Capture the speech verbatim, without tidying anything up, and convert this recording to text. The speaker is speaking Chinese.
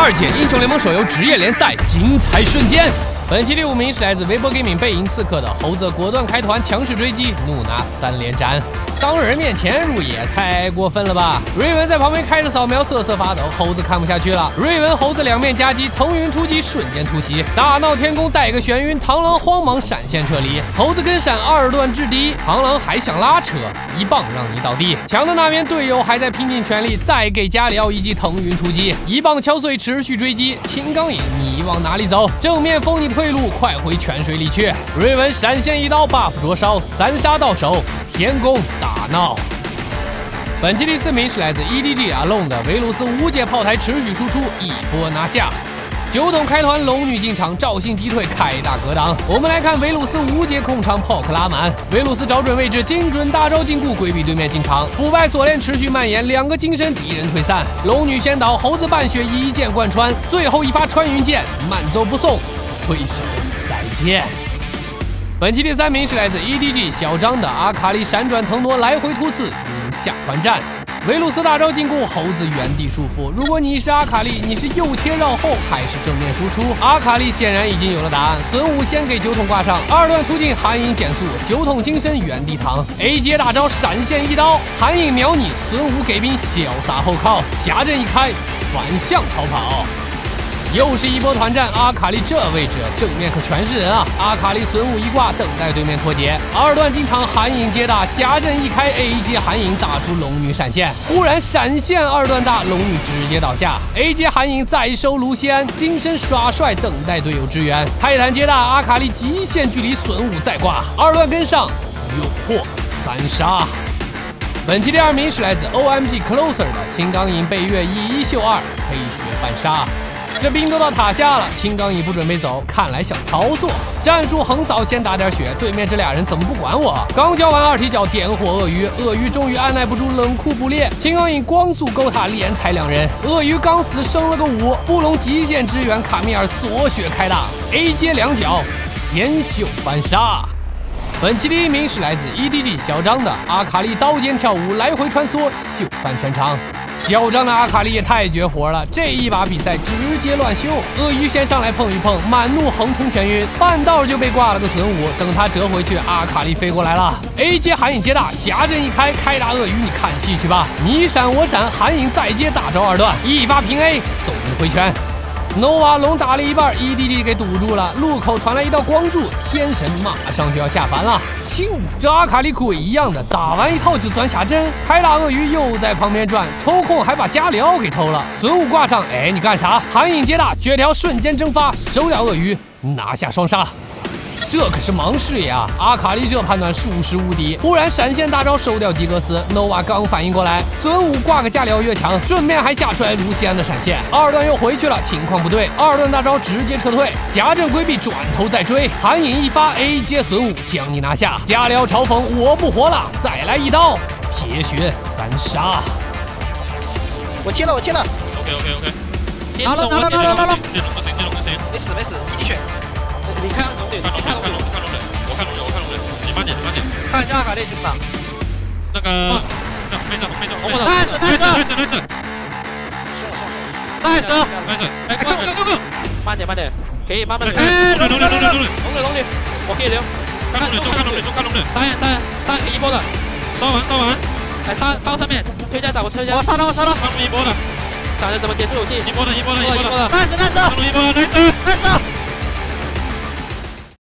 二届英雄联盟手游职业联赛精彩瞬间。本期第五名是来自微博 Gaming 背影刺客的猴子，果断开团强势追击，怒拿三连斩。 当人面前入也太过分了吧！瑞文在旁边开着扫描，瑟瑟发抖。猴子看不下去了，瑞文猴子两面夹击，腾云突击，瞬间突袭，大闹天宫带个眩晕，螳螂慌忙闪现撤离，猴子跟闪二段制敌，螳螂还想拉扯，一棒让你倒地。强的那边队友还在拼尽全力，再给加里奥一记腾云突击，一棒敲碎，持续追击。青钢影，你往哪里走？正面封你退路，快回泉水里去！瑞文闪现一刀 ，buff 灼烧，三杀到手。 天宫大闹。本期第四名是来自 E D G Alone 的维鲁斯无解炮台持续输出，一波拿下。九筒开团，龙女进场，赵信击退，开大格挡。我们来看维鲁斯无解控场 ，Poke 拉满。维鲁斯找准位置，精准大招禁锢，规避对面进场。腐败锁链持续蔓延，两个金身，敌人退散。龙女先倒，猴子半血一剑贯穿，最后一发穿云箭，慢走不送，挥手再见。 本期第三名是来自 E D G 小张的阿卡丽闪转腾挪来回突刺赢下团战，维鲁斯大招禁锢，猴子原地束缚。如果你是阿卡丽，你是右切绕后还是正面输出？阿卡丽显然已经有了答案。孙武先给九筒挂上，二段突进寒影减速，九筒金身原地躺 ，A 阶大招闪现一刀，寒影秒你，孙武给兵潇洒后靠，霞阵一开反向逃跑。 又是一波团战，阿卡丽这位置正面可全是人啊！阿卡丽孙武一挂，等待对面脱节。二段进场，寒影接大，霞阵一开 ，A 阶寒影打出龙女闪现，忽然闪现二段大，龙女直接倒下。A 阶寒影再收卢锡安，金身耍帅，等待队友支援。泰坦接大，阿卡丽极限距离，孙武再挂，二段跟上，诱惑三杀。 本期第二名是来自 O M G Closer 的青钢影被月以一秀二，黑血反杀。 这兵都到塔下了，青钢影不准备走，看来想操作。战术横扫，先打点血。对面这俩人怎么不管我？刚交完二踢脚，点火鳄鱼，鳄鱼终于按耐不住，冷酷不烈。青钢影光速勾塔，连踩两人。鳄鱼刚死，升了个五。布隆极限支援，卡米尔锁血开大 ，A 接两脚，天秀反杀。 本期第一名是来自 E D G 小张的阿卡丽刀尖跳舞，来回穿梭，秀翻全场。小张的阿卡丽也太绝活了，这一把比赛直接乱秀。鳄鱼先上来碰一碰，满怒横冲眩晕，半道就被挂了个损五。等他折回去，阿卡丽飞过来了 ，A 接寒影接大，霞阵一开，开大鳄鱼，你看戏去吧。你闪我闪，寒影再接大招二段，一发平 A， 送你回圈。 nova 龙打了一半 ，E D G 给堵住了。路口传来一道光柱，天神马上就要下凡了。咻！这阿卡丽鬼一样的打完一套就钻霞针，开大鳄鱼又在旁边转，抽空还把加里奥给偷了。孙武挂上，哎，你干啥？寒影接大，血条瞬间蒸发，收掉鳄鱼，拿下双杀。 这可是盲视野啊！阿卡丽这判断属实无敌，忽然闪现大招收掉吉格斯 ，nova 刚反应过来，孙武挂个加里奥越墙，顺便还下出来卢锡安的闪现，二段又回去了，情况不对，二段大招直接撤退，霞阵规避，转头再追，寒影一发 A 接孙武，将你拿下。加里奥嘲讽我不活了，再来一刀，铁血三杀。 我贴了，我贴了。 OK OK OK。 拿了拿了拿了拿了。 接龙不行，接龙不行。 没死没死，一滴血。 你看龙点， 看龙点，看龙点，看龙点，我看龙点，我看龙点，你慢点，慢点。 看一下阿卡丽军长。 那个，那没事，没事，我我来死，来死， 来死，来死。 来死， 来死。哎，go go go go。 慢点，慢点，可以慢慢。 哎，龙点，龙点，龙点，龙点， 龙点，龙点，我可以留。 看龙点，就看龙点，就看龙点。 三三三一波的， 烧完，烧完。 来杀包上面，推下打我推下。我杀到，我杀到。 看龙一波的。 想着怎么结束游戏， 一波的，一波的，一波的， 来死来死， 看龙一波的，来死。